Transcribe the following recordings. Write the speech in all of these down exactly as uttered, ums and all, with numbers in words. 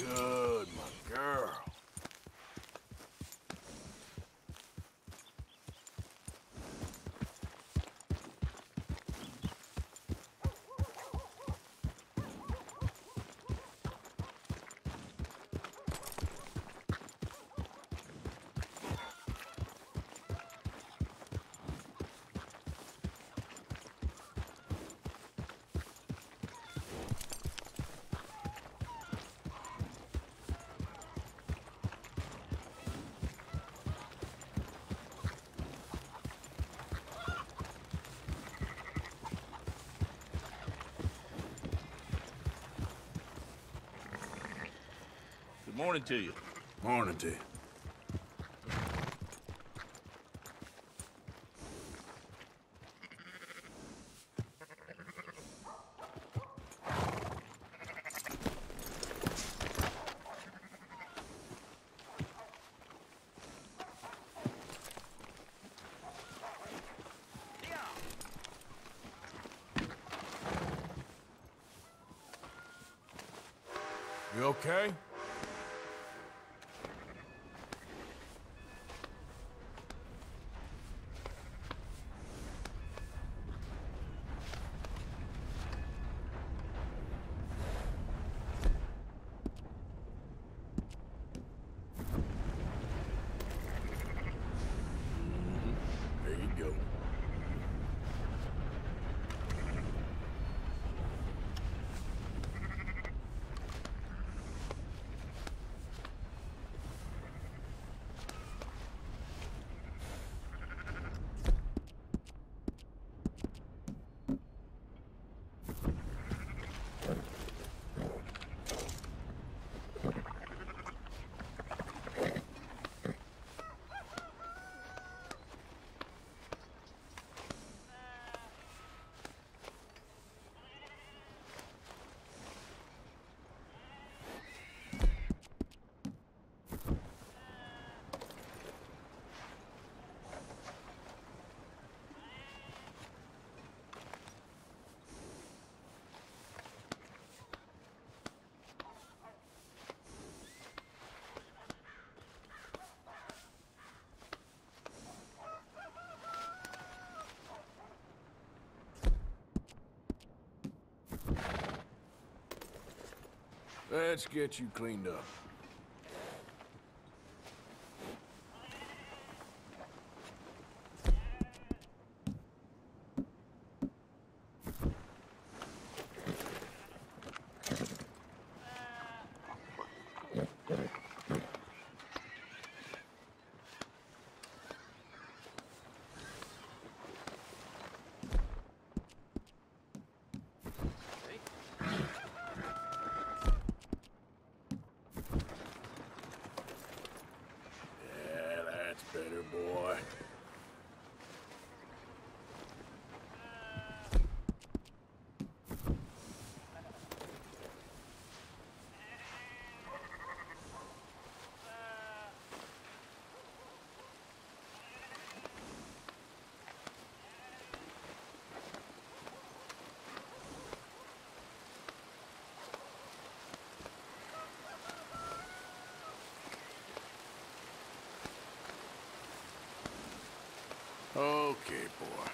Good, my girl. Good morning to you. Morning to you. You okay? There you go. Let's get you cleaned up. Yeah, that's better, boy. Okay, boy.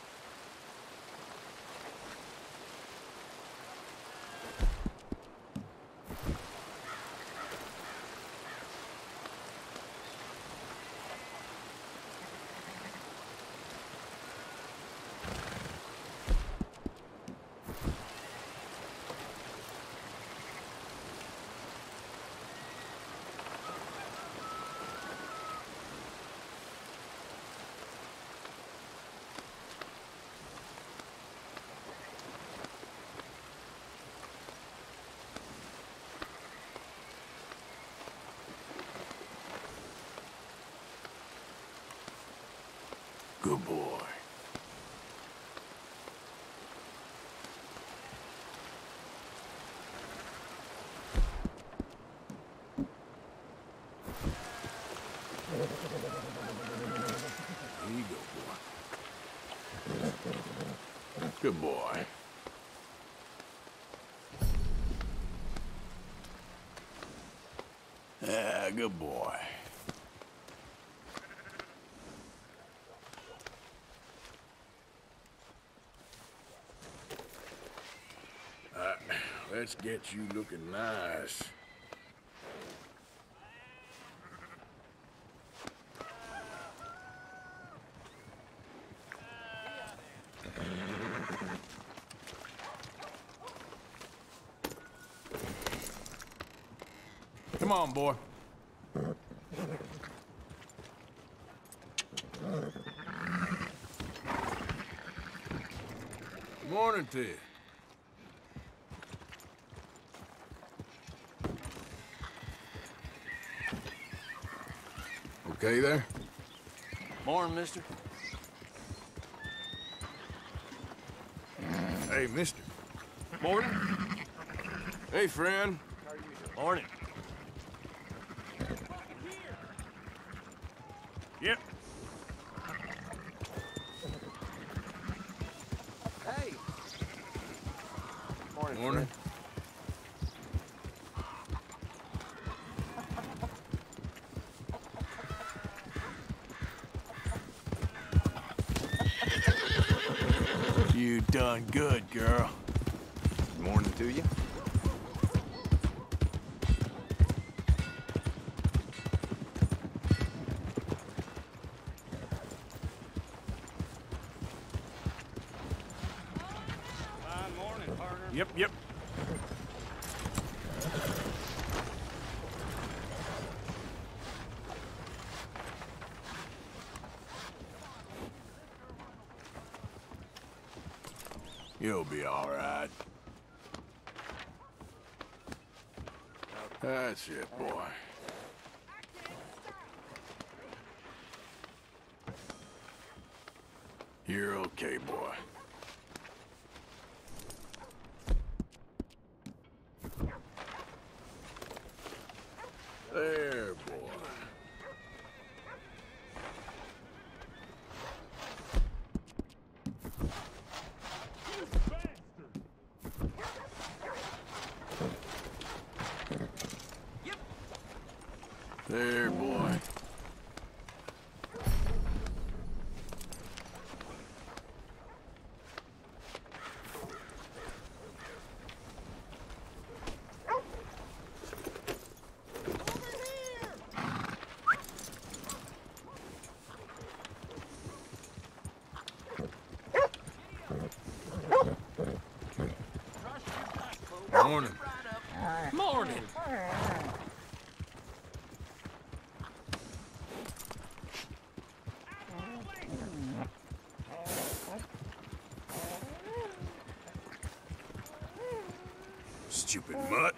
Good boy. Here you go, boy. Good boy. Ah, good boy. Uh, let's get you looking nice. Come on, boy. Good morning to you. Okay there? Morning, mister. Hey, mister. Morning. Hey, friend. Morning. Yep. Hey. Morning. Morning. You done good, girl. Good morning to you. Fine morning, partner. Yep, yep. You'll be all right. That's it, boy. You're okay, boy. There, boy. There, boy. Morning. Morning. Stupid mutt.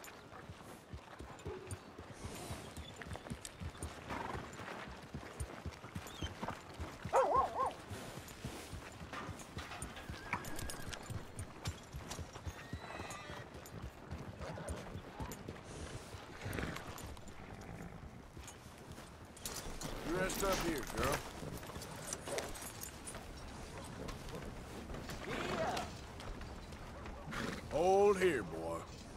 You rest up here, girl. Hold here, boy.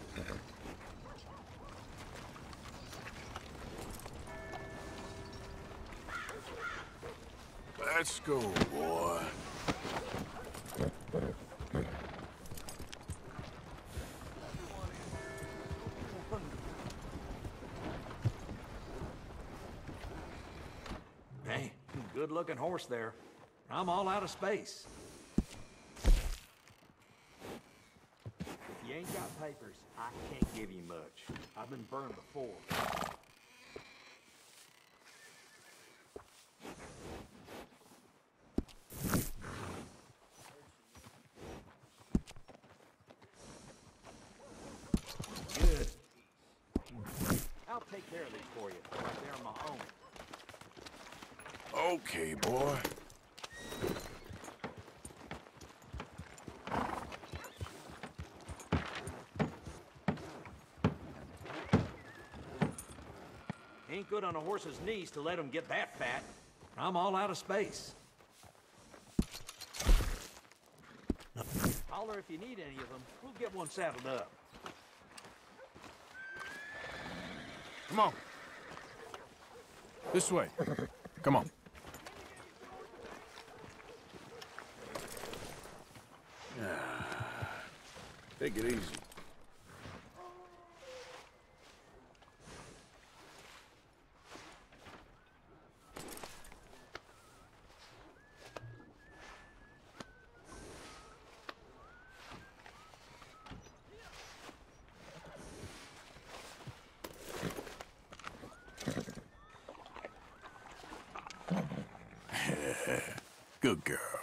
Let's go, boy. Hey, good-looking horse there. I'm all out of space. If you ain't got papers, I can't give you much. I've been burned before. Good. I'll take care of these for you. They're my own. Okay, boy. Ain't good on a horse's knees to let him get that fat. I'm all out of space. Holler if you need any of them. We'll get one saddled up. Come on. This way. Come on. Take it easy. Good girl.